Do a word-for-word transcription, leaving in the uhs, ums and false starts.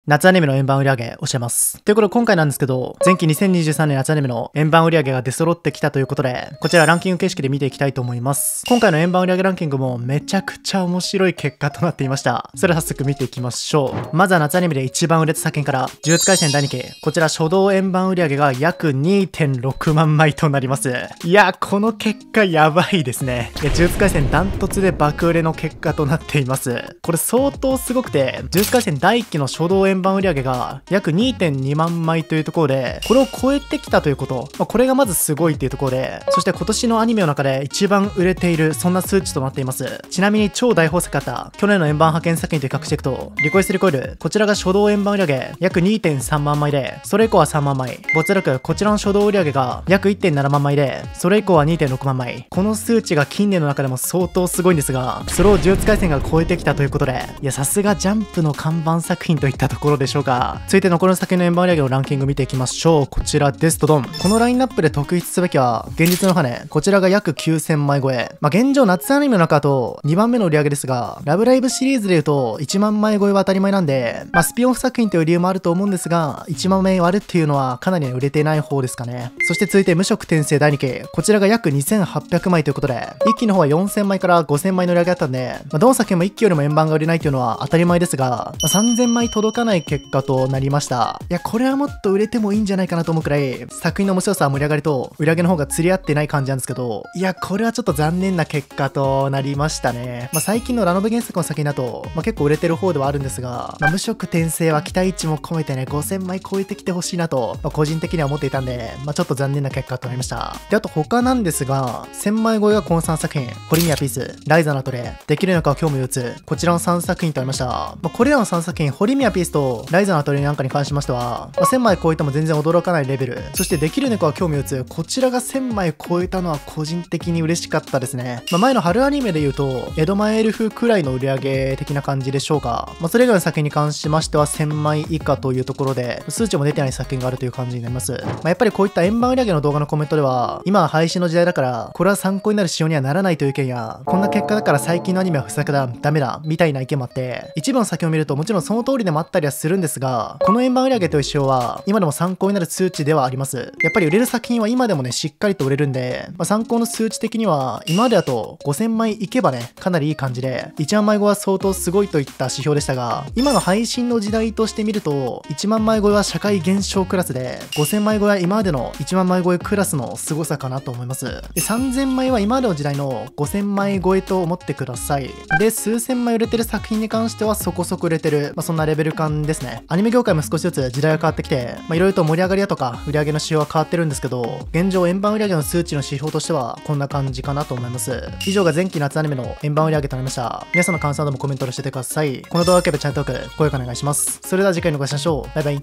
夏アニメの円盤売上教えます。ということで今回なんですけど、前期にせんにじゅうさんねん夏アニメの円盤売上が出揃ってきたということで、こちらランキング形式で見ていきたいと思います。今回の円盤売上ランキングもめちゃくちゃ面白い結果となっていました。それでは早速見ていきましょう。まずは夏アニメで一番売れた作品から、呪術廻戦だいにき、こちら初動円盤売上が約 にてんろくまんまいとなります。いや、この結果やばいですね。いや、呪術廻戦ダントツで爆売れの結果となっています。これ相当すごくて、呪術廻戦だいいっきの初動円盤売上が約 にてんにまんまいというところで、これを超えてきたということ、まあ、これがまずすごいっていうところで、そして今年のアニメの中で一番売れている、そんな数値となっています。ちなみに超大宝石型、去年の円盤派遣作品と比較していくと、リコイスリコイル、こちらが初動円盤売上約 にてんさんまんまいで、それ以降はさんまんまい。没落、こちらの初動売上が約 いってんななまんまいで、それ以降は にてんろくまんまい。この数値が近年の中でも相当すごいんですが、それを呪術廻戦が超えてきたということで、いや、さすがジャンプの看板作品といったところでしょうか。続いて残りの作品の円盤売上のランキング見ていきましょう。こちらですとドン。このラインナップで特筆すべきは、現実の羽。こちらが約きゅうせんまい超え。まあ、現状夏アニメの中だとにばんめの売り上げですが、ラブライブシリーズで言うといちまんまい超えは当たり前なんで、まあ、スピンオフ作品という理由もあると思うんですが、いちまんまい割るっていうのはかなり売れてない方ですかね。そして続いて無色転生だいにき。こちらが約にせんはっぴゃくまいということで、いっきの方はよんせんまいからごせんまいの売り上げだったんで、まあ、どの作品もいっきよりも円盤が売れないというのは当たり前ですが、まあ、さんぜんまい届かない結果となりました。いや、これはもっと売れてもいいんじゃないかなと思うくらい、作品の面白さは盛り上がりと、売り上げの方が釣り合ってない感じなんですけど、いや、これはちょっと残念な結果となりましたね。まあ、最近のラノベ原作の作品だと、まあ、結構売れてる方ではあるんですが、まあ、無色転生は期待値も込めてね、ごせんまい超えてきてほしいなと、まあ、個人的には思っていたんで、まあ、ちょっと残念な結果となりました。で、あと他なんですが、せんまい超えがこのさんさくひん、ホリミアピース、ライザのアトレ、できるのか興味を打つ、こちらのさんさくひんとなりました。まあ、これらのさんさくひん、ホリミアピースとライザのアトレなんかに関しましては、まあ、せんまい超えても全然驚かないレベル。そしてできる猫は興味を打つ。こちらがせんまい超えたのは個人的に嬉しかったですね。まあ、前の春アニメで言うと、江戸前エルフくらいの売り上げ的な感じでしょうか。まあ、それ以外の作品に関しましてはせんまい以下というところで、数値も出てない作品があるという感じになります。まあ、やっぱりこういった円盤売上の動画のコメントでは、今は配信の時代だから、これは参考になる仕様にはならないという意見や、こんな結果だから最近のアニメは不作だ、ダメだ、みたいな意見もあって、一部の作品を見るともちろんその通りでもあったりはするんですが、この円盤売上という仕様は、今でも参考になる数値ではあります。やっぱり売れる作品は今でもね、しっかりと売れるんで、まあ、参考の数値的には、今までだとごせんまいいけばね、かなりいい感じで、いちまんまい超えは相当すごいといった指標でしたが、今の配信の時代として見ると、いちまんまい超えは社会現象クラスで、ごせんまい超えは今までのいちまんまい超えクラスの凄さかなと思います。で、さんぜんまいは今までの時代のごせんまい超えと思ってください。で、数千枚売れてる作品に関してはそこそこ売れてる、まあ、そんなレベル感ですね。アニメ業界も少しずつ時代が変わってきて、まあ、いろいろと盛り上がりだとか、売り上げの指標は変わってるんですけど、現状円盤売上の数値の指標としてはこんな感じかなと思います。以上が前期夏アニメの円盤売上となりました。皆さんの感想などもコメントでしてください。この動画が良ければチャンネル登録、高評価お願いします。それでは次回のご視聴、バイバイ。